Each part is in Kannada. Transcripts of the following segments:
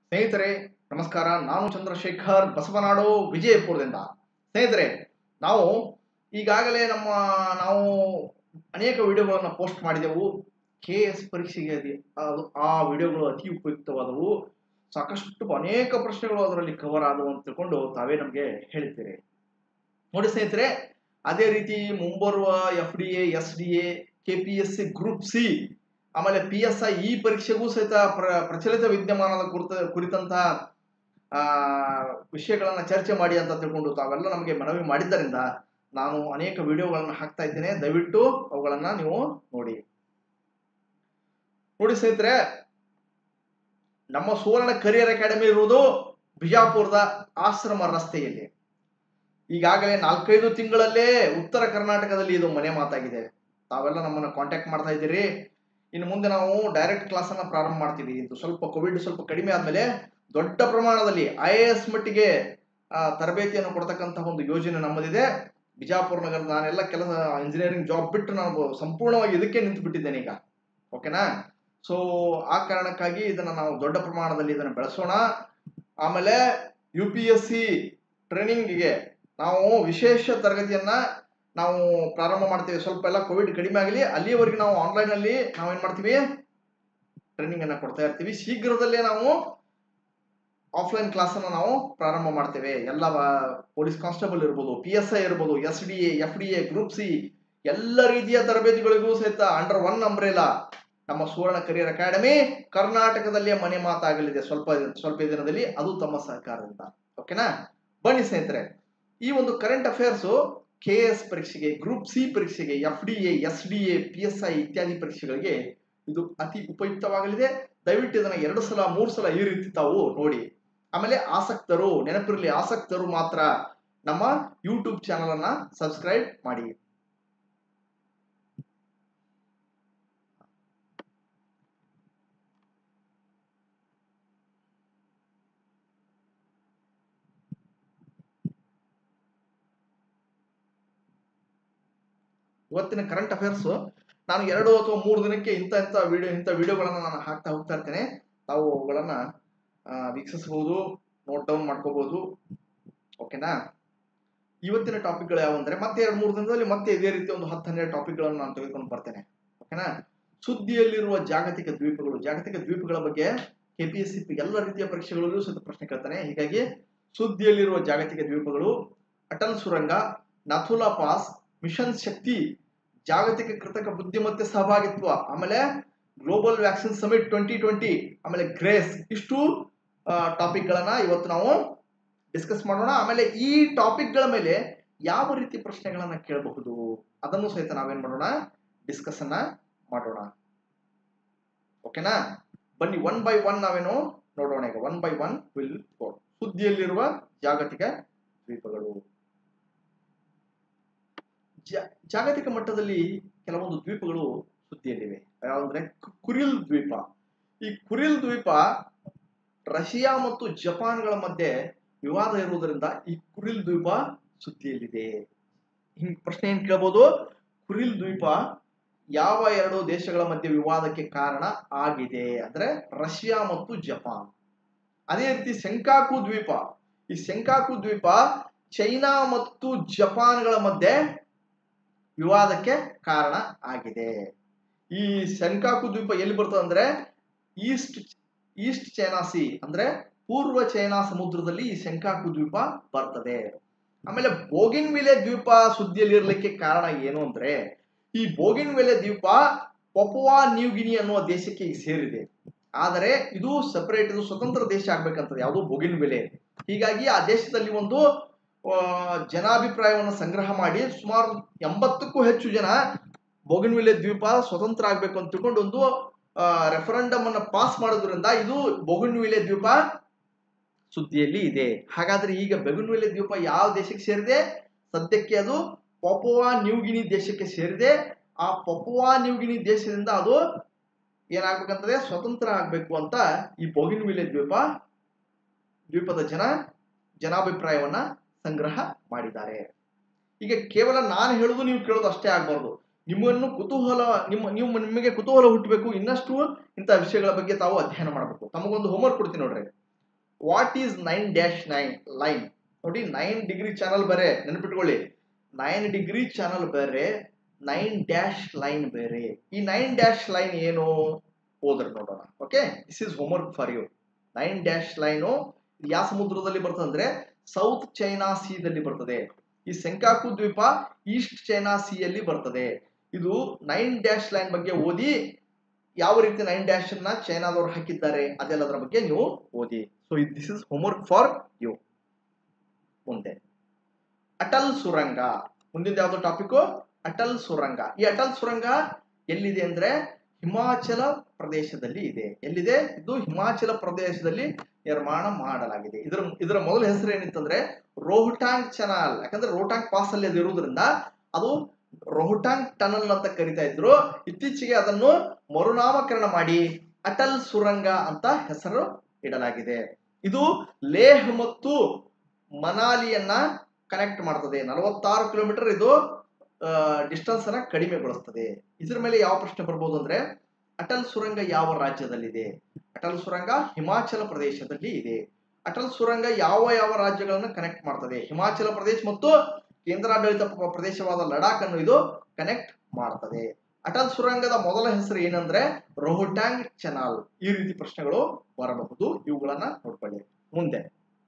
ಸ್ನೇಹಿತರೆ ನಮಸ್ಕಾರ. ನಾನು ಚಂದ್ರಶೇಖರ್ ಬಸವನಾಡು ವಿಜಯಪುರದಿಂದ. ಸ್ನೇಹಿತರೆ, ನಾವು ಈಗಾಗಲೇ ನಾವು ಅನೇಕ ವಿಡಿಯೋಗಳನ್ನು ಪೋಸ್ಟ್ ಮಾಡಿದೆವು. KS ಪರೀಕ್ಷೆಗೆ ಆ ವಿಡಿಯೋಗಳು ಅತಿ ಉಪಯುಕ್ತವಾದವು. ಸಾಕಷ್ಟು ಅನೇಕ ಪ್ರಶ್ನೆಗಳು ಅದರಲ್ಲಿ ಕವರ್ ಆದವು ಅಂತ ತಿಳ್ಕೊಂಡು ತಾವೇ ನಮಗೆ ಹೇಳಿದ್ದೀರಿ. ನೋಡಿ ಸ್ನೇಹಿತರೆ, ಅದೇ ರೀತಿ ಮುಂಬರುವ FDA, SDA, KPSC group C, ಆಮೇಲೆ PSI ಈ ಪರೀಕ್ಷೆಗೂ ಸಹಿತ ಪ್ರಚಲಿತ ವಿದ್ಯಮಾನದ ಕುರಿತಂತ ವಿಷಯಗಳನ್ನ ಚರ್ಚೆ ಮಾಡಿ ಅಂತ ತಿಳ್ಕೊಂಡು ತಾವೆಲ್ಲ ನಮಗೆ ಮನವಿ ಮಾಡಿದ್ದರಿಂದ ನಾನು ಅನೇಕ ವಿಡಿಯೋಗಳನ್ನ ಹಾಕ್ತಾ ಇದ್ದೇನೆ. ದಯವಿಟ್ಟು ಅವುಗಳನ್ನ ನೀವು ನೋಡಿ ಸ್ನೇಹಿತರೆ, ನಮ್ಮ ಸುವರ್ಣ ಕರಿಯರ್ ಅಕಾಡೆಮಿ ಇರುವುದು ಬಿಜಾಪುರದ ಆಶ್ರಮ ರಸ್ತೆಯಲ್ಲಿ. ಈಗಾಗಲೇ 4-5 ತಿಂಗಳಲ್ಲೇ ಉತ್ತರ ಕರ್ನಾಟಕದಲ್ಲಿ ಇದು ಮನೆ ಮಾತಾಗಿದೆ. ತಾವೆಲ್ಲ ನಮ್ಮನ್ನು ಕಾಂಟ್ಯಾಕ್ಟ್ ಮಾಡ್ತಾ ಇದ್ದೀರಿ. ಇನ್ನು ಮುಂದೆ ನಾವು ಡೈರೆಕ್ಟ್ ಕ್ಲಾಸ್ ಅನ್ನ ಪ್ರಾರಂಭ ಮಾಡ್ತೀವಿ. ಇದು ಕೋವಿಡ್ ಸ್ವಲ್ಪ ಕಡಿಮೆ ಆದ್ಮೇಲೆ ದೊಡ್ಡ ಪ್ರಮಾಣದಲ್ಲಿ IAS ಮಟ್ಟಿಗೆ ತರಬೇತಿಯನ್ನು ಕೊಡ್ತಕ್ಕಂತಹ ಒಂದು ಯೋಜನೆ ನಮ್ಮದಿದೆ. ಬಿಜಾಪುರ ನಗರದ ನಾನೆಲ್ಲ ಕೆಲಸ ಇಂಜಿನಿಯರಿಂಗ್ ಜಾಬ್ ಬಿಟ್ಟು ನಾನು ಸಂಪೂರ್ಣವಾಗಿ ಇದಕ್ಕೆ ನಿಂತು ಬಿಟ್ಟಿದ್ದೇನೆ ಈಗ. ಓಕೆನಾ? ಸೊ ಆ ಕಾರಣಕ್ಕಾಗಿ ಇದನ್ನ ನಾವು ದೊಡ್ಡ ಪ್ರಮಾಣದಲ್ಲಿ ಇದನ್ನು ಬೆಳೆಸೋಣ. ಆಮೇಲೆ UPSC ಟ್ರೈನಿಂಗ್ಗೆ ನಾವು ವಿಶೇಷ ತರಗತಿಯನ್ನ ನಾವು ಪ್ರಾರಂಭ ಮಾಡ್ತೀವಿ. ಸ್ವಲ್ಪ ಎಲ್ಲ ಕೋವಿಡ್ ಕಡಿಮೆ ಆಗಲಿ, ಅಲ್ಲಿಯವರೆಗೆ ನಾವು ಆನ್ಲೈನ್ ಅಲ್ಲಿ ನಾವೇನ್ ಮಾಡ್ತೀವಿ, ಟ್ರೈನಿಂಗ್ ಅನ್ನ ಕೊಡ್ತಾ ಇರ್ತೀವಿ. ಶೀಘ್ರದಲ್ಲೇ ನಾವು ಆಫ್ಲೈನ್ ಕ್ಲಾಸ್ ಅನ್ನ ನಾವು ಪ್ರಾರಂಭ ಮಾಡ್ತೇವೆ. ಎಲ್ಲ ಪೊಲೀಸ್ ಕಾನ್ಸ್ಟೇಬಲ್ ಇರ್ಬೋದು, PSI ಇರ್ಬೋದು, SDA, FDA, ಗ್ರೂಪ್ ಸಿ ಎಲ್ಲ ರೀತಿಯ ತರಬೇತಿಗಳಿಗೂ ಸಹಿತ ಅಂಡರ್ ಒನ್ ಅಂಬ್ರೆಲಾ ನಮ್ಮ ಸುವರ್ಣ ಕರಿಯರ್ ಅಕಾಡೆಮಿ ಕರ್ನಾಟಕದಲ್ಲೇ ಮನೆ ಮಾತಾಗಲಿದೆ ಸ್ವಲ್ಪ ದಿನದಲ್ಲಿ, ಅದು ತಮ್ಮ ಸಹಕಾರದಿಂದ. ಓಕೆನಾ? ಬನ್ನಿ ಸ್ನೇಹಿತರೆ, ಈ ಒಂದು ಕರೆಂಟ್ ಅಫೇರ್ಸ್ KS ಪರೀಕ್ಷೆಗೆ, ಗ್ರೂಪ್ ಸಿ ಪರೀಕ್ಷೆಗೆ, FDA, SDA, PSI ಇತ್ಯಾದಿ ಪರೀಕ್ಷೆಗಳಿಗೆ ಇದು ಅತಿ ಉಪಯುಕ್ತವಾಗಲಿದೆ. ದಯವಿಟ್ಟು ಇದನ್ನ 2 ಸಲ 3 ಸಲ ಈ ರೀತಿ ತಾವು ನೋಡಿ. ಆಮೇಲೆ ಆಸಕ್ತರು, ನೆನಪಿರಲಿ, ಆಸಕ್ತರು ಮಾತ್ರ ನಮ್ಮ ಯೂಟ್ಯೂಬ್ ಚಾನಲ್ ಅನ್ನ ಸಬ್ಸ್ಕ್ರೈಬ್ ಮಾಡಿ. ಇವತ್ತಿನ ಕರೆಂಟ್ ಅಫೇರ್ಸ್ ನಾನು 2 ಅಥವಾ 3 ದಿನಕ್ಕೆ ಇಂಥ ವಿಡಿಯೋಗಳನ್ನ ನಾನು ಹಾಕ್ತಾ ಹೋಗ್ತಾ ಇರ್ತೇನೆ. ತಾವು ಅವುಗಳನ್ನ ವೀಕ್ಷಿಸಬಹುದು, ನೋಟ್ ಡೌನ್ ಮಾಡ್ಕೋಬಹುದು. ಓಕೆನಾ? ಇವತ್ತಿನ ಟಾಪಿಕ್ಗಳು ಯಾವಂದ್ರೆ ಮತ್ತೆ 2-3 ದಿನದಲ್ಲಿ ಮತ್ತೆ ಇದೇ ರೀತಿ ಒಂದು 10-12 ಟಾಪಿಕ್ಗಳನ್ನು ನಾನು ತೆಗೆದುಕೊಂಡು ಬರ್ತೇನೆ. ಓಕೆನಾ? ಸುದ್ದಿಯಲ್ಲಿರುವ ಜಾಗತಿಕ ದ್ವೀಪಗಳ ಬಗ್ಗೆ KPSC ಎಲ್ಲ ರೀತಿಯ ಪರೀಕ್ಷೆಗಳಲ್ಲೂ ಸಹಿತ ಪ್ರಶ್ನೆ ಕೇಳ್ತಾನೆ. ಹೀಗಾಗಿ ಸುದ್ದಿಯಲ್ಲಿರುವ ಜಾಗತಿಕ ದ್ವೀಪಗಳು, ಅಟಲ್ ಸುರಂಗ, ನಥುಲಾ ಪಾಸ್, ಮಿಷನ್ ಶಕ್ತಿ, ಜಾಗತಿಕ ಕೃತಕ ಬುದ್ಧಿಮತ್ತೆ ಸಹಭಾಗಿತ್ವ, ಆಮೇಲೆ ಗ್ಲೋಬಲ್ ವ್ಯಾಕ್ಸಿನ್ ಸಮಿಟ್ 2020, ಆಮೇಲೆ ಗ್ರೇಸ್, ಇಷ್ಟು ಟಾಪಿಕ್ ಗಳನ್ನ ಇವತ್ತು ನಾವು ಡಿಸ್ಕಸ್ ಮಾಡೋಣ. ಆಮೇಲೆ ಈ ಟಾಪಿಕ್ ಗಳ ಮೇಲೆ ಯಾವ ರೀತಿ ಪ್ರಶ್ನೆಗಳನ್ನ ಕೇಳಬಹುದು ಅದನ್ನು ಸಹಿತ ನಾವೇನ್ ಮಾಡೋಣ, ಡಿಸ್ಕಸ್ ಅನ್ನ ಮಾಡೋಣ. ಓಕೆನಾ? ಬನ್ನಿ, 1 by 1 ನಾವೇನು ನೋಡೋಣ. ಈಗ 1 by 1 ವಿಲ್ ಗೋ. ಸುದ್ದಿಯಲ್ಲಿರುವ ಜಾಗತಿಕ ದ್ವೀಪಗಳು. ಜಾಗತಿಕ ಮಟ್ಟದಲ್ಲಿ ಕೆಲವೊಂದು ದ್ವೀಪಗಳು ಸುದ್ದಿಯಲ್ಲಿವೆ. ಯಾವಂದ್ರೆ ಕುರಿಲ್ ದ್ವೀಪ. ಈ ಕುರಿಲ್ ದ್ವೀಪ ರಷ್ಯಾ ಮತ್ತು ಜಪಾನ್ಗಳ ಮಧ್ಯೆ ವಿವಾದ ಇರುವುದರಿಂದ ಈ ಕುರಿಲ್ ದ್ವೀಪ ಸುದ್ದಿಯಲ್ಲಿದೆ. ಹಿಂಗ್ ಪ್ರಶ್ನೆ ಏನ್ ಕೇಳಬಹುದು, ಕುರಿಲ್ ದ್ವೀಪ ಯಾವ 2 ದೇಶಗಳ ಮಧ್ಯೆ ವಿವಾದಕ್ಕೆ ಕಾರಣ ಆಗಿದೆ ಅಂದ್ರೆ ರಷ್ಯಾ ಮತ್ತು ಜಪಾನ್. ಅದೇ ರೀತಿ ಸೆಂಕಾಕು ದ್ವೀಪ. ಈ ಸೆಂಕಾಕು ದ್ವೀಪ ಚೈನಾ ಮತ್ತು ಜಪಾನ್ಗಳ ಮಧ್ಯೆ ವಿವಾದಕ್ಕೆ ಕಾರಣ ಆಗಿದೆ. ಈ ಸೆಂಕಾಕು ದ್ವೀಪ ಎಲ್ಲಿ ಬರ್ತದೆ ಅಂದ್ರೆ ಈಸ್ಟ್ ಚೈನಾ ಸಿ ಅಂದ್ರೆ ಪೂರ್ವ ಚೈನಾ ಸಮುದ್ರದಲ್ಲಿ ಈ ಸೆಂಕಾಕು ದ್ವೀಪ ಬರ್ತದೆ. ಆಮೇಲೆ ಬೋಗಿನ್ವಿಲೆ ದ್ವೀಪ ಸುದ್ದಿಯಲ್ಲಿ ಇರಲಿಕ್ಕೆ ಕಾರಣ ಏನು ಅಂದ್ರೆ, ಈ ಬೋಗಿನ್ವಿಲೆ ದ್ವೀಪ ಪಪುವಾ ನ್ಯೂಗಿನಿ ಅನ್ನುವ ದೇಶಕ್ಕೆ ಈಗ ಸೇರಿದೆ. ಆದರೆ ಇದು ಸೆಪರೇಟ್, ಇದು ಸ್ವತಂತ್ರ ದೇಶ ಆಗ್ಬೇಕಂತದೆ, ಯಾವುದು ಬೋಗಿನ್ವಿಲೆ. ಹೀಗಾಗಿ ಆ ದೇಶದಲ್ಲಿ ಒಂದು ಜನಾಭಿಪ್ರಾಯವನ್ನು ಸಂಗ್ರಹ ಮಾಡಿ ಸುಮಾರು 80ಕ್ಕೂ ಹೆಚ್ಚು ಜನ ಬೋಗಿನ್ವಿಲೆ ದ್ವೀಪ ಸ್ವತಂತ್ರ ಆಗ್ಬೇಕು ಅಂತ ತಿಳ್ಕೊಂಡು ಒಂದು ರೆಫರೆಂಡಮ್ ಅನ್ನ ಪಾಸ್ ಮಾಡೋದ್ರಿಂದ ಇದು ಬೋಗಿನ್ವಿಲೆ ದ್ವೀಪ ಸುದ್ದಿಯಲ್ಲಿ ಇದೆ. ಹಾಗಾದ್ರೆ ಈಗ ಬೋಗಿನ್ವಿಲೆ ದ್ವೀಪ ಯಾವ ದೇಶಕ್ಕೆ ಸೇರಿದೆ? ಸದ್ಯಕ್ಕೆ ಅದು ಪಪುವಾ ನ್ಯೂಗಿನಿ ದೇಶಕ್ಕೆ ಸೇರಿದೆ. ಆ ಪಪುವಾ ನ್ಯೂಗಿನಿ ದೇಶದಿಂದ ಅದು ಏನಾಗ್ಬೇಕಂತದೆ, ಸ್ವತಂತ್ರ ಆಗ್ಬೇಕು ಅಂತ ಈ ಬೋಗಿನ್ವಿಲೆ ದ್ವೀಪದ ಜನಾಭಿಪ್ರಾಯವನ್ನ ಸಂಗ್ರಹ ಮಾಡಿದ್ದಾರೆ. ಈಗ ಕೇವಲ ನಾನು ಹೇಳುದು ನೀವು ಕೇಳೋದು ಅಷ್ಟೇ ಆಗ್ಬಾರ್ದು. ನಿಮಗೆ ಕುತೂಹಲ ಹುಟ್ಟಬೇಕು, ಇನ್ನಷ್ಟು ಇಂಥ ವಿಷಯಗಳ ಬಗ್ಗೆ ತಾವು ಅಧ್ಯಯನ ಮಾಡಬೇಕು. ತಮಗೊಂದು ಹೋಮ್ವರ್ಕ್ ಕೊಡ್ತೀನಿ ನೋಡ್ರಿ. What is 9-9 line? ನೋಡಿ 9 ಡಿಗ್ರಿ ಚಾನಲ್ ಬೇರೆ, ನೆನಪಿಟ್ಕೊಳ್ಳಿ. 9 ಡಿಗ್ರಿ ಚಾನಲ್ ಬೇರೆ, 9 ಲೈನ್ ಬೇರೆ. ಈ 9 ಲೈನ್ ಏನು ಓದ್ರ ನೋಡೋಣ. Okay, this is homework for you. 9 line ಯಾವ ಸಮುದ್ರದಲ್ಲಿ ಬರ್ತದೆ ಅಂದ್ರೆ ಸೌತ್ ಚೈನಾ ಸೀದಲ್ಲಿ ಬರ್ತದೆ. ಈ ಸೆಂಕಾಕು ದ್ವೀಪ ಈಸ್ಟ್ ಚೈನಾ ಸಿಯಲ್ಲಿ ಬರ್ತದೆ. ಇದು 9 ಲೈನ್ ಬಗ್ಗೆ ಓದಿ, ಯಾವ ರೀತಿ 9 ಅನ್ನ ಚೈನಾದವರು ಹಾಕಿದ್ದಾರೆ ಅದೆಲ್ಲದರ ಬಗ್ಗೆ ನೀವು ಓದಿ. So this is homework for you. ಮುಂದೆ ಅಟಲ್ ಸುರಂಗ, ಮುಂದಿನ ಯಾವ್ದು ಟಾಪಿಕ್? ಅಟಲ್ ಸುರಂಗ. ಈ ಅಟಲ್ ಸುರಂಗ ಎಲ್ಲಿದೆ ಅಂದ್ರೆ ಹಿಮಾಚಲ ಪ್ರದೇಶದಲ್ಲಿ ಇದೆ. ಎಲ್ಲಿದೆ ಇದು? ಹಿಮಾಚಲ ಪ್ರದೇಶದಲ್ಲಿ ನಿರ್ಮಾಣ ಮಾಡಲಾಗಿದೆ. ಇದರ ಮೊದಲ ಹೆಸರು ಏನಿತ್ತಂದ್ರೆ ರೋಹ್ಟಾಂಗ್ ಚಾನಲ್. ಯಾಕಂದ್ರೆ ರೋಹ್ಟಾಂಗ್ ಪಾಸ್ ಅಲ್ಲಿ ಅದು ಇರುವುದರಿಂದ ಅದು ರೋಹ್ಟಾಂಗ್ ಟನಲ್ ಅಂತ ಕರಿತಾ ಇದ್ರು. ಇತ್ತೀಚೆಗೆ ಅದನ್ನು ಮರುನಾಮಕರಣ ಮಾಡಿ ಅಟಲ್ ಸುರಂಗ ಅಂತ ಹೆಸರು ಇಡಲಾಗಿದೆ. ಇದು ಲೇಹ್ ಮತ್ತು ಮನಾಲಿಯನ್ನ ಕನೆಕ್ಟ್ ಮಾಡ್ತದೆ. 46 ಕಿಲೋಮೀಟರ್ ಇದು ಡಿಸ್ಟೆನ್ಸ್ ಅನ್ನ ಕಡಿಮೆಗೊಳಿಸ್ತದೆ. ಇದ್ರ ಮೇಲೆ ಯಾವ ಪ್ರಶ್ನೆ ಬರ್ಬೋದು ಅಂದ್ರೆ ಅಟಲ್ ಸುರಂಗ ಯಾವ ರಾಜ್ಯದಲ್ಲಿದೆ? ಅಟಲ್ ಸುರಂಗ ಹಿಮಾಚಲ ಪ್ರದೇಶದಲ್ಲಿ ಇದೆ. ಅಟಲ್ ಸುರಂಗ ಯಾವ ಯಾವ ರಾಜ್ಯಗಳನ್ನು ಕನೆಕ್ಟ್ ಮಾಡ್ತದೆ? ಹಿಮಾಚಲ ಪ್ರದೇಶ ಮತ್ತು ಕೇಂದ್ರಾಡಳಿತ ಪ್ರದೇಶವಾದ ಲಡಾಖ್ ಅನ್ನು ಇದು ಕನೆಕ್ಟ್ ಮಾಡ್ತದೆ. ಅಟಲ್ ಸುರಂಗದ ಮೊದಲ ಹೆಸರು ಏನಂದ್ರೆ ರೋಹ್ಟಾಂಗ್ ಚಾನಲ್. ಈ ರೀತಿ ಪ್ರಶ್ನೆಗಳು ಬರಬಹುದು, ಇವುಗಳನ್ನ ನೋಡ್ಕೊಳ್ಳಿ. ಮುಂದೆ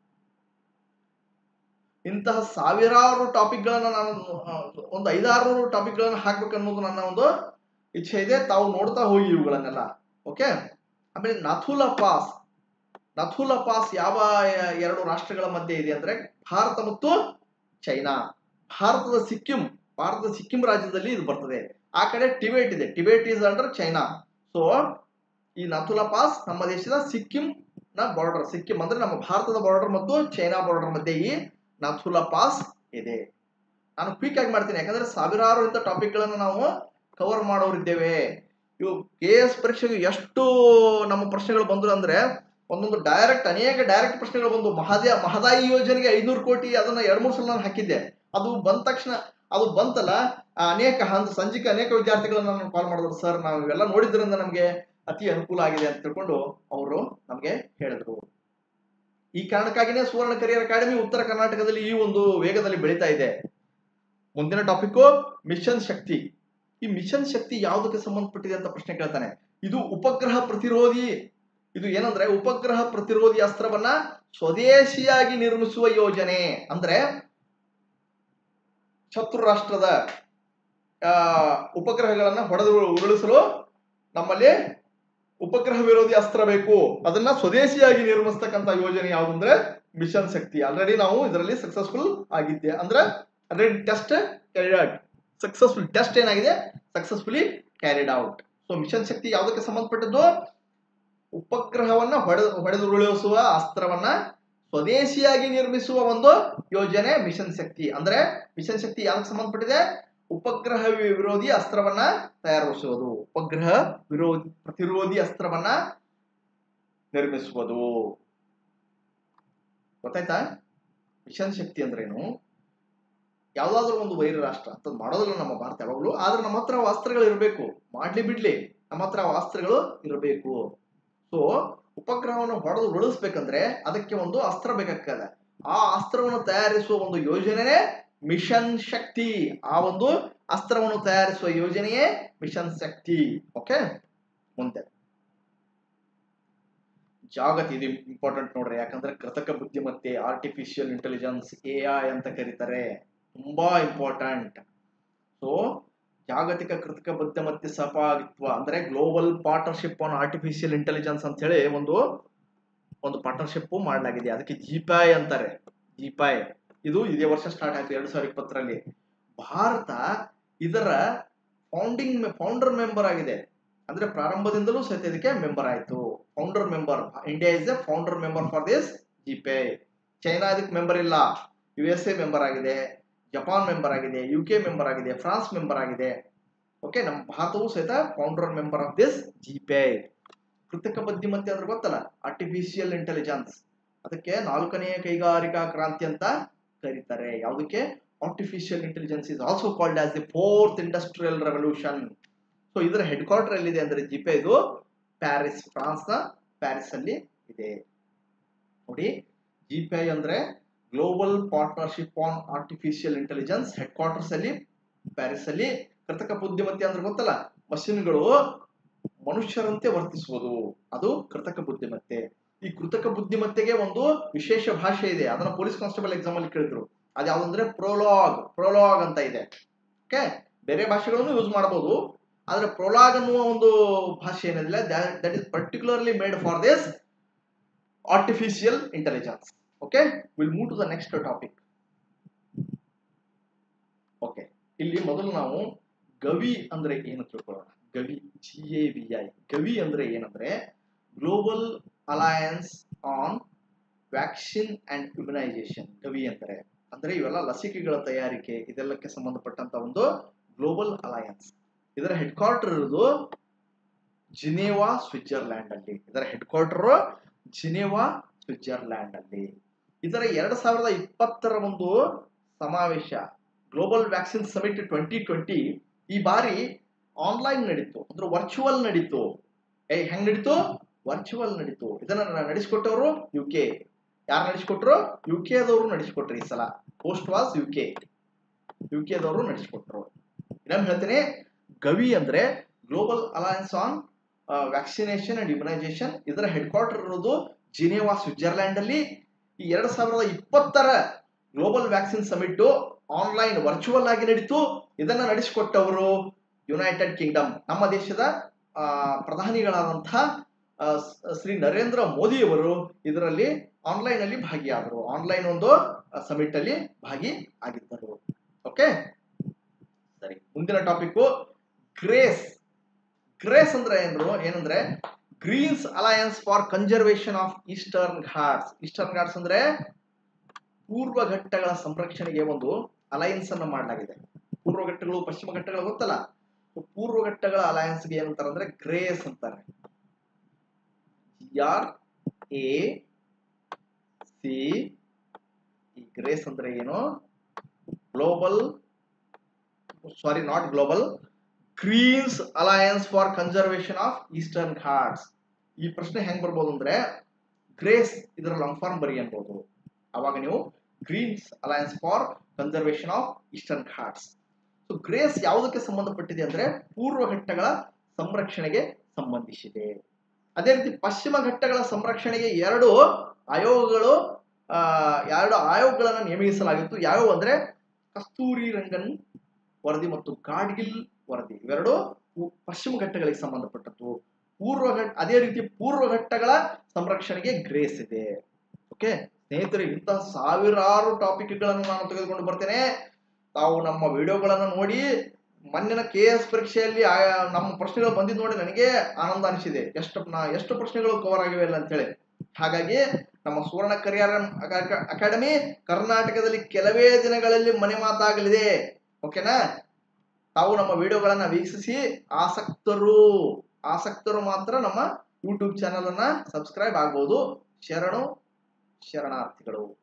ಇಂತಹ ಸಾವಿರಾರು ಟಾಪಿಕ್ ಗಳನ್ನ ನಾನು ಒಂದು 500-600 ಟಾಪಿಕ್ ಗಳನ್ನ ಹಾಕ್ಬೇಕು ಅನ್ನೋದು ನನ್ನ ಒಂದು ಇಚ್ಛೆ ಇದೆ. ತಾವು ನೋಡ್ತಾ ಹೋಗಿ ಇವುಗಳನ್ನೆಲ್ಲ. ಓಕೆ, ಆಮೇಲೆ ನಥುಲಾ ಪಾಸ್. ನಥುಲಾ ಪಾಸ್ ಯಾವ 2 ರಾಷ್ಟ್ರಗಳ ಮಧ್ಯೆ ಇದೆ ಅಂದ್ರೆ ಭಾರತ ಮತ್ತು ಚೈನಾ. ಭಾರತದ ಸಿಕ್ಕಿಂ ರಾಜ್ಯದಲ್ಲಿ ಇದು ಬರ್ತದೆ. ಆ ಕಡೆ ಟಿಬೇಟ್ ಇದೆ. Tibet is under China. So ಈ ನಥುಲಾ ಪಾಸ್ ನಮ್ಮ ದೇಶದ ಸಿಕ್ಕಿಂ ನ ಬಾರ್ಡರ್, ಸಿಕ್ಕಿಂ ಅಂದ್ರೆ ನಮ್ಮ ಭಾರತದ ಬಾರ್ಡರ್ ಮತ್ತು ಚೈನಾ ಬಾರ್ಡರ್ ಮಧ್ಯೆ ಈ ನಥುಲಾ ಪಾಸ್ ಇದೆ. ನಾನು ಕ್ವಿಕ್ ಆಗಿ ಮಾಡ್ತೀನಿ, ಯಾಕಂದ್ರೆ ಸಾವಿರಾರು ಇಂಥ ಟಾಪಿಕ್ ಗಳನ್ನ ನಾವು ಕವರ್ ಮಾಡೋರಿದ್ದೇವೆ. ಇವು KS ಪರೀಕ್ಷೆಗೆ ಎಷ್ಟು ನಮ್ಮ ಪ್ರಶ್ನೆಗಳು ಬಂದ್ರು ಅಂದ್ರೆ ಒಂದೊಂದು ಅನೇಕ ಡೈರೆಕ್ಟ್ ಪ್ರಶ್ನೆಗಳು ಬಂದು. ಮಹದಾಯಿ ಯೋಜನೆಗೆ 500 ಕೋಟಿ ಅದನ್ನ 2-3 ಸಲ ನಾನು ಹಾಕಿದ್ದೆ. ಅದು ಬಂದ ತಕ್ಷಣ ಅದು ಬಂತಲ್ಲ, ಸಂಜೆಗೆ ಅನೇಕ ವಿದ್ಯಾರ್ಥಿಗಳನ್ನ ನಾನು ಕಾಲ್ ಮಾಡಿದ್ರು. ಸರ್, ನಾವು ಇವೆಲ್ಲ ನೋಡಿದ್ರಿಂದ ನಮಗೆ ಅತಿ ಅನುಕೂಲ ಆಗಿದೆ ಅಂತ ತಿಳ್ಕೊಂಡು ಅವರು ನಮಗೆ ಹೇಳಿದ್ರು. ಈ ಕಾರಣಕ್ಕಾಗಿನೇ ಸುವರ್ಣ ಕರಿಯರ್ ಅಕಾಡೆಮಿ ಉತ್ತರ ಕರ್ನಾಟಕದಲ್ಲಿ ಈ ಒಂದು ವೇಗದಲ್ಲಿ ಬೆಳೀತಾ ಇದೆ. ಮುಂದಿನ ಟಾಪಿಕ್ ಮಿಷನ್ ಶಕ್ತಿ. ಈ ಮಿಷನ್ ಶಕ್ತಿ ಯಾವುದಕ್ಕೆ ಸಂಬಂಧಪಟ್ಟಿದೆ ಅಂತ ಪ್ರಶ್ನೆ ಕೇಳ್ತಾನೆ. ಇದು ಉಪಗ್ರಹ ಪ್ರತಿರೋಧಿ. ಇದು ಏನಂದ್ರೆ ಉಪಗ್ರಹ ಪ್ರತಿರೋಧಿ ಅಸ್ತ್ರವನ್ನ ಸ್ವದೇಶಿಯಾಗಿ ನಿರ್ಮಿಸುವ ಯೋಜನೆ. ಅಂದ್ರೆ ಶತ್ರು ರಾಷ್ಟ್ರದ ಉಪಗ್ರಹಗಳನ್ನ ಹೊಡೆದು ಉರುಳಿಸಲು ನಮ್ಮಲ್ಲಿ ಉಪಗ್ರಹ ವಿರೋಧಿ ಅಸ್ತ್ರ ಬೇಕು. ಅದನ್ನ ಸ್ವದೇಶಿಯಾಗಿ ನಿರ್ಮಿಸ್ತಕ್ಕಂಥ ಯೋಜನೆ ಯಾವುದು ಅಂದ್ರೆ ಮಿಷನ್ ಶಕ್ತಿ. ಆಲ್ರೆಡಿ ನಾವು ಇದರಲ್ಲಿ ಸಕ್ಸಸ್ಫುಲ್ ಆಗಿದ್ದೆ. ಅಂದ್ರೆ already test carried out. Successful test ಏನಾಗಿದೆ, successfully carried out. So mission Shakti ಯಾವುದಕ್ಕೆ ಸಂಬಂಧಪಟ್ಟದ್ದು? ಉಪಗ್ರಹವನ್ನ ಹೊಡೆದುರುಳಿಸುವ ಅಸ್ತ್ರವನ್ನ ಸ್ವದೇಶಿಯಾಗಿ ನಿರ್ಮಿಸುವ ಒಂದು ಯೋಜನೆ ಮಿಷನ್ ಶಕ್ತಿ. ಅಂದ್ರೆ ಮಿಷನ್ ಶಕ್ತಿ ಯಾವ್ದಕ್ಕೆ ಸಂಬಂಧಪಟ್ಟಿದೆ? ಉಪಗ್ರಹ ವಿರೋಧಿ ಅಸ್ತ್ರವನ್ನ ತಯಾರಿಸುವುದು, ಉಪಗ್ರಹ ಪ್ರತಿರೋಧಿ ಅಸ್ತ್ರವನ್ನ ನಿರ್ಮಿಸುವುದು. ಗೊತ್ತಾಯ್ತಾ? ಮಿಷನ್ ಶಕ್ತಿ ಅಂದ್ರೇನು? ಯಾವ್ದಾದ್ರು ಒಂದು ವೈರ ರಾಷ್ಟ್ರ ಅಂತ ಮಾಡೋದಿಲ್ಲ ನಮ್ಮ ಭಾರತ ಯಾವಾಗಲೂ. ಆದ್ರೆ ನಮ್ಮ ಹತ್ರ ಅಸ್ತ್ರಗಳು ಇರಬೇಕು. ಮಾಡ್ಲಿ ಬಿಡ್ಲಿ, ನಮ್ಮ ಹತ್ರ ಅಸ್ತ್ರಗಳು ಇರಬೇಕು. ಸೊ ಉಪಗ್ರಹವನ್ನು ಹೊಡೆದು ಉಳಿಸ್ಬೇಕಂದ್ರೆ ಅದಕ್ಕೆ ಒಂದು ಅಸ್ತ್ರ ಬೇಕಾಗ್ತದೆ. ಆ ಅಸ್ತ್ರವನ್ನು ತಯಾರಿಸುವ ಒಂದು ಯೋಜನೆ ಮಿಷನ್ ಶಕ್ತಿ. ಆ ಒಂದು ಅಸ್ತ್ರವನ್ನು ತಯಾರಿಸುವ ಯೋಜನೆಯೇ ಮಿಷನ್ ಶಕ್ತಿ. ಓಕೆ, ಮುಂದೆ ಇದು ಇಂಪಾರ್ಟೆಂಟ್ ನೋಡ್ರಿ. ಯಾಕಂದ್ರೆ ಕೃತಕ ಬುದ್ಧಿಮತ್ತೆ, ಆರ್ಟಿಫಿಷಿಯಲ್ ಇಂಟೆಲಿಜೆನ್ಸ್, AI ಅಂತ ಕರೀತಾರೆ. ತುಂಬಾ ಇಂಪಾರ್ಟೆಂಟ್. ಸೊ ಜಾಗತಿಕ ಕೃತಕ ಬುದ್ಧಿಮತ್ತೆ ಸಹಭಾಗಿತ್ವ ಅಂದ್ರೆ global partnership on artificial intelligence ಅಂತ ಹೇಳಿ ಒಂದು ಪಾರ್ಟ್ನರ್ಶಿಪ್ ಮಾಡಲಾಗಿದೆ. ಅದಕ್ಕೆ GPI ಅಂತಾರೆ. GPI ಇದು ಇದೇ ವರ್ಷ ಸ್ಟಾರ್ಟ್ ಆಯ್ತು 2020ರಲ್ಲಿ. ಭಾರತ ಇದರ ಫೌಂಡರ್ ಮೆಂಬರ್ ಆಗಿದೆ. ಅಂದ್ರೆ ಪ್ರಾರಂಭದಿಂದಲೂ ಸಹಿತ ಇದಕ್ಕೆ ಮೆಂಬರ್ ಆಯ್ತು. Founder member. India is a founder member for this GPI. China ಇದಕ್ಕೆ ಮೆಂಬರ್ ಇಲ್ಲ. USA ಮೆಂಬರ್ ಆಗಿದೆ, ಜಪಾನ್ ಮೆಂಬರ್ ಆಗಿದೆ, UK ಮೆಂಬರ್ ಆಗಿದೆ, ಫ್ರಾನ್ಸ್ ಮೆಂಬರ್ ಆಗಿದೆ. ಓಕೆ, ನಮ್ಮ ಭಾರತವು ಸಹಿತ founder member of this GPI. ಕೃತಕ ಬುದ್ಧಿಮತ್ತೆ ಅಂದ್ರೆ ಗೊತ್ತಲ್ಲ, ಆರ್ಟಿಫಿಷಿಯಲ್ ಇಂಟೆಲಿಜೆನ್ಸ್. ಅದಕ್ಕೆ 4ನೇ ಕೈಗಾರಿಕಾ ಕ್ರಾಂತಿ ಅಂತ ಕರೀತಾರೆ. ಯಾವುದಕ್ಕೆ? Artificial intelligence is also called as the 4th industrial revolution. So ಇದರ ಹೆಡ್ ಕ್ವಾರ್ಟರ್ ಎಲ್ಲಿದೆ ಅಂದ್ರೆ GPI ಇದು ಫ್ರಾನ್ಸ್ ನ ಪ್ಯಾರಿಸ್ ಅಲ್ಲಿ ಇದೆ. ನೋಡಿ, GPI ಅಂದ್ರೆ global partnership on artificial intelligence, headquarters ಅಲ್ಲಿ ಪ್ಯಾರಿಸ್ ಅಲ್ಲಿ. ಕೃತಕ ಬುದ್ಧಿಮತ್ತೆ ಅಂದ್ರೆ ಗೊತ್ತಲ್ಲ, ಮಷಿನ್ಗಳು ಮನುಷ್ಯರಂತೆ ವರ್ತಿಸುವುದು, ಅದು ಕೃತಕ ಬುದ್ಧಿಮತ್ತೆ. ಈ ಕೃತಕ ಬುದ್ಧಿಮತ್ತೆಗೆ ಒಂದು ವಿಶೇಷ ಭಾಷೆ ಇದೆ, ಅದನ್ನ ಪೊಲೀಸ್ ಕಾನ್ಸ್ಟೇಬಲ್ ಎಕ್ಸಾಮ್ ಅಲ್ಲಿ ಕೇಳಿದ್ರು. ಅದ್ಯಾವುದಂದ್ರೆ ಪ್ರೋಲಾಗ್ ಅಂತ ಇದೆ. ಓಕೆ, ಬೇರೆ ಭಾಷೆಗಳನ್ನು ಯೂಸ್ ಮಾಡಬಹುದು, ಆದ್ರೆ ಪ್ರೋಲಾಗ್ ಅನ್ನುವ ಒಂದು ಭಾಷೆ ಏನಿದೆ that is particularly made for this artificial intelligence. Okay, will move to the next topic. Okay, ಇಲ್ಲಿ ಮೊದಲು ನಾವು ಗವಿ ಅಂದ್ರೆ ಏನು ತಿಳ್ಕೊಳ್ಳೋಣ. ಗವಿ, GAVI. ಗವಿ ಅಂದ್ರೆ ಏನಂದ್ರೆ global alliance on vaccine and immunisation. GAVI ಅಂದ್ರೆ ಇವೆಲ್ಲ ಲಸಿಕೆಗಳ ತಯಾರಿಕೆ, ಇದೆಲ್ಲಕ್ಕೆ ಸಂಬಂಧಪಟ್ಟಂತ ಒಂದು ಗ್ಲೋಬಲ್ ಅಲಯನ್ಸ್. ಇದರ ಹೆಡ್ ಕ್ವಾರ್ಟರ್ ಇರೋದು ಜಿನೇವಾ, ಸ್ವಿಟ್ಜರ್ಲ್ಯಾಂಡ್ ಅಲ್ಲಿ. ಇದರ ಹೆಡ್ ಕ್ವಾರ್ಟರ್ ಜಿನೇವಾ, ಸ್ವಿಟ್ಜರ್ಲ್ಯಾಂಡ್ ಅಲ್ಲಿ. ಇದರ 2020 ಒಂದು ಸಮಾವೇಶ, ಗ್ಲೋಬಲ್ ವ್ಯಾಕ್ಸಿನ್ ಸಮಿಟ್ 2020, ಈ ಬಾರಿ ಆನ್ಲೈನ್ ನಡೀತು, ಅಂದ್ರೆ ವರ್ಚುವಲ್ ನಡೀತು. ಹೆಂಗ್ ನಡೀತು? ವರ್ಚುವಲ್ ನಡೀತು. ಇದನ್ನ ನಡೆಸಿಕೊಟ್ಟವರು UK. ಯಾರು ನಡೆಸಿಕೊಟ್ರು? UK ದವರು ನಡೆಸಿಕೊಟ್ರು. ಈ ಸಲ ಹೋಸ್ಟ್ ವಾಸ್ UK ದವರು ನಡೆಸಿಕೊಟ್ರು. ಇನ್ನೊಮ್ಮೆ ಹೇಳ್ತೇನೆ, ಗವಿ ಅಂದ್ರೆ global alliance on vaccination and immunisation. ಇದರ ಹೆಡ್ ಕ್ವಾರ್ಟರ್ ಇರೋದು ಜಿನೇವಾ, ಸ್ವಿಟ್ಜರ್ಲ್ಯಾಂಡ್ ಅಲ್ಲಿ. ಈ 2020 global vaccine summit online virtual ಆಗಿ ನಡೀತು. ಇದನ್ನ ನಡೆಸಿಕೊಟ್ಟವರು ಯುನೈಟೆಡ್ ಕಿಂಗ್ಡಮ್, ನಮ್ಮ ದೇಶದ ಪ್ರಧಾನಿಗಳಾದಂತಹ ಶ್ರೀ ನರೇಂದ್ರ ಮೋದಿ ಅವರು ಇದರಲ್ಲಿ ಆನ್ಲೈನ್ ಅಲ್ಲಿ ಭಾಗಿಯಾದರು. ಆನ್ಲೈನ್ ಒಂದು ಸಮಿಟ್ ಅಲ್ಲಿ ಭಾಗಿ ಆಗಿದ್ದರು. ಓಕೆ, ಸರಿ, ಮುಂದಿನ ಟಾಪಿಕ್ ಗ್ರೇಸ್ ಅಂದ್ರೆ ಏನಂದ್ರೆ greens alliance for conservation of Eastern Ghats. Eastern Ghats ಅಂದ್ರೆ ಪೂರ್ವ ಘಟ್ಟಗಳ ಸಂರಕ್ಷಣೆಗೆ ಒಂದು ಅಲಯನ್ಸ್ ಅನ್ನು ಮಾಡಲಾಗಿದೆ. ಪೂರ್ವ ಘಟ್ಟಗಳು, ಪಶ್ಚಿಮ ಘಟ್ಟಗಳು ಗೊತ್ತಲ್ಲ, ಪೂರ್ವ ಘಟ್ಟಗಳ ಅಲಯನ್ಸ್ಗೆ ಏನಂತಾರೆ ಅಂದ್ರೆ ಗ್ರೇಸ್ ಅಂತಾರೆ. GRAC. ಈ ಗ್ರೇಸ್ ಅಂದ್ರೆ ಏನು? Greens alliance for conservation of Eastern Ghats. ಈ ಪ್ರಶ್ನೆ ಹೆಂಗ್ ಬರ್ಬೋದು ಅಂದ್ರೆ, ಗ್ರೇಸ್ ಇದರ ಲಾಂಗ್ ಫಾರ್ಮ್ ಬರಿ ಅನ್ಬೋದು. ಅವಾಗ ನೀವು greens alliance for conservation of Eastern Ghats. So GRACE ಯಾವುದಕ್ಕೆ ಸಂಬಂಧಪಟ್ಟಿದೆ ಅಂದ್ರೆ ಪೂರ್ವ ಘಟ್ಟಗಳ ಸಂರಕ್ಷಣೆಗೆ ಸಂಬಂಧಿಸಿದೆ. ಅದೇ ರೀತಿ ಪಶ್ಚಿಮ ಘಟ್ಟಗಳ ಸಂರಕ್ಷಣೆಗೆ ಎರಡು ಆಯೋಗಗಳನ್ನು ನೇಮಿಸಲಾಗಿತ್ತು. ಯಾವುವು ಅಂದ್ರೆ ಕಸ್ತೂರಿ ರಂಗನ್ ವರದಿ ಮತ್ತು ಗಾಡ್ಗಿಲ್ ವರದಿ. ಇವೆರಡು ಪಶ್ಚಿಮ ಘಟ್ಟಗಳಿಗೆ ಸಂಬಂಧಪಟ್ಟದ್ದು. ಅದೇ ರೀತಿ ಪೂರ್ವ ಘಟ್ಟಗಳ ಸಂರಕ್ಷಣೆಗೆ ಗ್ರೇಸ್ ಇದೆ. ಓಕೆ ಸ್ನೇಹಿತರೆ, ಇಂತಹ ಸಾವಿರಾರು ಟಾಪಿಕ್ಗಳನ್ನು ನಾನು ತೆಗೆದುಕೊಂಡು ಬರ್ತೇನೆ. ತಾವು ನಮ್ಮ ವಿಡಿಯೋಗಳನ್ನು ನೋಡಿ, ಮೊನ್ನಿನ KS ಪರೀಕ್ಷೆಯಲ್ಲಿ ನಮ್ಮ ಪ್ರಶ್ನೆಗಳು ಬಂದಿದ್ದು ನೋಡಿ ನನಗೆ ಆನಂದ ಅನಿಸಿದೆ. ಎಷ್ಟು ಪ್ರಶ್ನೆಗಳು ಕವರ್ ಆಗಿವೆ ಇಲ್ಲ ಅಂತ ಹೇಳಿ. ಹಾಗಾಗಿ ನಮ್ಮ ಸುವರ್ಣ ಕರಿಯರ್ ಅಕಾಡೆಮಿ ಕರ್ನಾಟಕದಲ್ಲಿ ಕೆಲವೇ ದಿನಗಳಲ್ಲಿ ಮನೆ ಮಾತಾಗಲಿದೆ. ಓಕೆನಾ? ತಾವು ನಮ್ಮ ವಿಡಿಯೋಗಳನ್ನ ವೀಕ್ಷಿಸಿ ಆಸಕ್ತರು ಮಾತ್ರ ನಮ್ಮ ಯೂಟ್ಯೂಬ್ ಚಾನಲ್ ಅನ್ನ ಸಬ್ಸ್ಕ್ರೈಬ್ ಆಗ್ಬೋದು. ಶರಣಾರ್ಥಿಗಳು.